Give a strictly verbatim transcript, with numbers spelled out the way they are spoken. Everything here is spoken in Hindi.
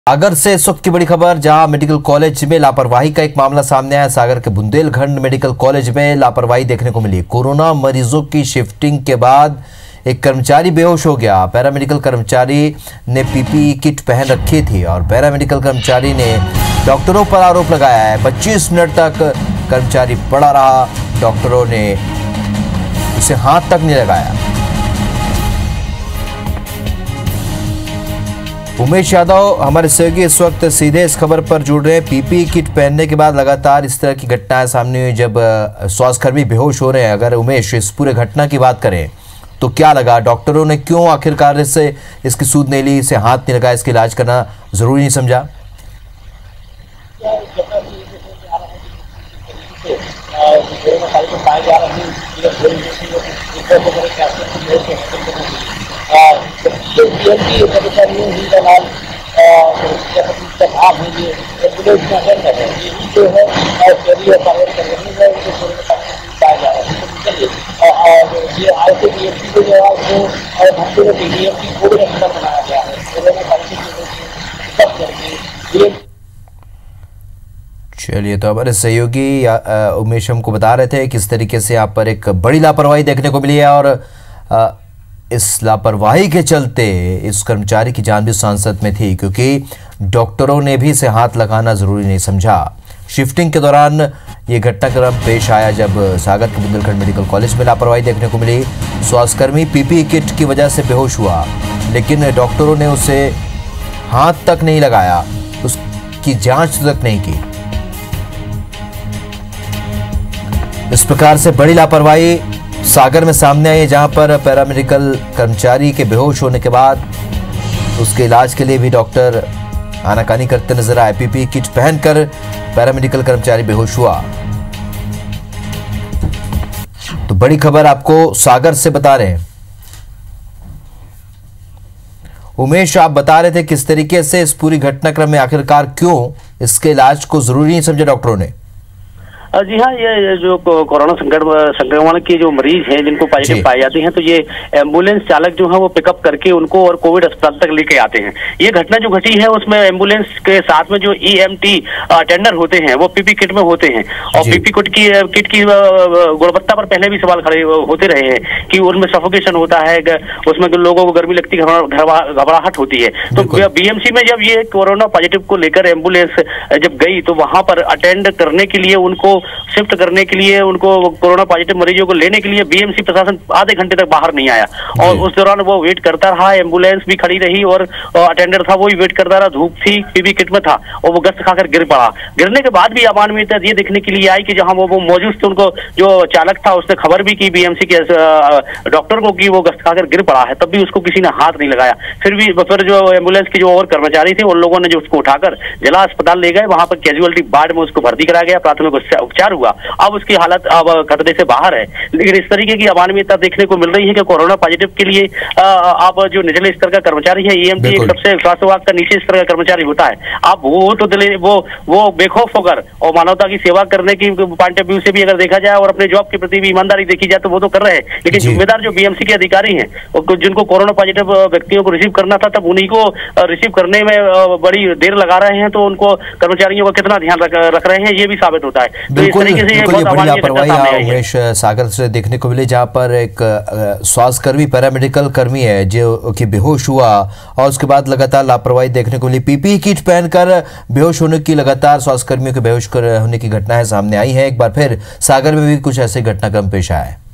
सागर से इस वक्त की बड़ी खबर, जहां मेडिकल कॉलेज में लापरवाही का एक मामला सामने आया। सागर के बुंदेलखंड मेडिकल कॉलेज में लापरवाही देखने को मिली। कोरोना मरीजों की शिफ्टिंग के बाद एक कर्मचारी बेहोश हो गया। पैरामेडिकल कर्मचारी ने पीपीई किट पहन रखी थी और पैरामेडिकल कर्मचारी ने डॉक्टरों पर आरोप लगाया है। पच्चीस मिनट तक कर्मचारी पड़ा रहा, डॉक्टरों ने उसे हाथ तक नहीं लगाया। उमेश यादव हमारे सहयोगी इस वक्त सीधे इस खबर पर जुड़ रहे हैं। पीपीई किट पहनने के बाद लगातार इस तरह की घटनाएं सामने हुई जब स्वास्थ्यकर्मी बेहोश हो रहे हैं। अगर उमेश इस पूरे घटना की बात करें तो क्या लगा, डॉक्टरों ने क्यों आखिरकार इससे इसकी सूद नहीं ली, इसे हाथ नहीं लगाया, इसका इलाज करना जरूरी नहीं समझा? चलिए, तो हमारे सहयोगी उमेश हमको बता रहे थे किस तरीके से यहाँ पर एक बड़ी लापरवाही देखने को मिली है और आ, इस लापरवाही के चलते इस कर्मचारी की जान भी सांसत में थी, क्योंकि डॉक्टरों ने भी इसे हाथ लगाना जरूरी नहीं समझा। शिफ्टिंग के दौरान ये घटनाक्रम पेश आया जब सागर के बुंदेलखंड मेडिकल कॉलेज में लापरवाही देखने को मिली। स्वास्थ्यकर्मी पीपीई किट की वजह से बेहोश हुआ, लेकिन डॉक्टरों ने उसे हाथ तक नहीं लगाया, उसकी जांच तक नहीं की। इस प्रकार से बड़ी लापरवाही सागर में सामने आई है, जहां पर पैरामेडिकल कर्मचारी के बेहोश होने के बाद उसके इलाज के लिए भी डॉक्टर आनाकानी करते नजर आए। पीपीई किट पहनकर पैरामेडिकल कर्मचारी बेहोश हुआ। तो बड़ी खबर आपको सागर से बता रहे हैं। उमेश, आप बता रहे थे किस तरीके से इस पूरी घटनाक्रम में आखिरकार क्यों इसके इलाज को जरूरी नहीं समझे डॉक्टरों ने? जी हाँ, ये जो कोरोना संकट संक्रमण के जो मरीज हैं जिनको पॉजिटिव पाए जाते हैं, तो ये एम्बुलेंस चालक जो है वो पिकअप करके उनको और कोविड अस्पताल तक लेके आते हैं। ये घटना जो घटी है उसमें एम्बुलेंस के साथ में जो ईएमटी अटेंडर होते हैं वो पीपी किट में होते हैं और पीपी किट की किट की गुणवत्ता पर पहले भी सवाल खड़े होते रहे हैं कि उनमें सफोकेशन होता है, उसमें लोगों को गर्मी लगती है, घबराहट होती है। तो बीएमसी में जब ये कोरोना पॉजिटिव को लेकर एम्बुलेंस जब गई तो वहां पर अटेंड करने के लिए, उनको शिफ्ट करने के लिए, उनको कोरोना पॉजिटिव मरीजों को लेने के लिए बीएमसी प्रशासन आधे घंटे तक बाहर नहीं आया और उस दौरान वो वेट करता रहा। एम्बुलेंस भी खड़ी रही और अटेंडर था वो भी वेट करता रहा। धूप थी, पीपी किट में था और वो गश्त खाकर गिर पड़ा। गिरने के बाद भी अमानवीयता ये देखने के लिए आई कि जहां वो, वो मौजूद थे, उनको जो चालक था उसने खबर भी की बीएमसी के डॉक्टर को कि वो गश्त खाकर गिर पड़ा है, तब भी उसको किसी ने हाथ नहीं लगाया। फिर भी फिर जो एम्बुलेंस के जो और कर्मचारी थे उन लोगों ने जो उसको उठाकर जिला अस्पताल ले गए, वहां पर कैजुअलिटी वार्ड में उसको भर्ती कराया गया, प्राथमिक उपचार हुआ। अब उसकी हालत अब खतरे से बाहर है। लेकिन इस तरीके की अमानवीयता देखने को मिल रही है कि कोरोना पॉजिटिव के लिए अब जो निचले स्तर का कर्मचारी है, ईएमटी एक सबसे स्वास्थ्य विभाग का नीचे स्तर का कर्मचारी होता है, अब वो तो दिले वो वो बेखौफ होकर और मानवता की सेवा करने की पॉइंट ऑफ व्यू से भी अगर देखा जाए और अपने जॉब के प्रति भी ईमानदारी देखी जाए तो वो तो कर रहे हैं। लेकिन जिम्मेदार जो बीएमसी के अधिकारी हैं, जिनको कोरोना पॉजिटिव व्यक्तियों को रिसीव करना था, तब उन्हीं को रिसीव करने में बड़ी देर लगा रहे हैं, तो उनको कर्मचारियों का कितना ध्यान रख रहे हैं ये भी साबित होता है। तो इस तरीके से ये बड़ी लापरवाही उमेश सागर से देखने को मिली, जहां पर एक स्वास्थ्यकर्मी पैरामेडिकल कर्मी है जो कि बेहोश हुआ और उसके बाद लगातार लापरवाही देखने को मिली। पीपीई किट पहनकर बेहोश होने की, लगातार स्वास्थ्यकर्मियों के बेहोश होने की घटनाएं सामने आई है। एक बार फिर सागर में भी कुछ ऐसे घटनाक्रम पेश आया है।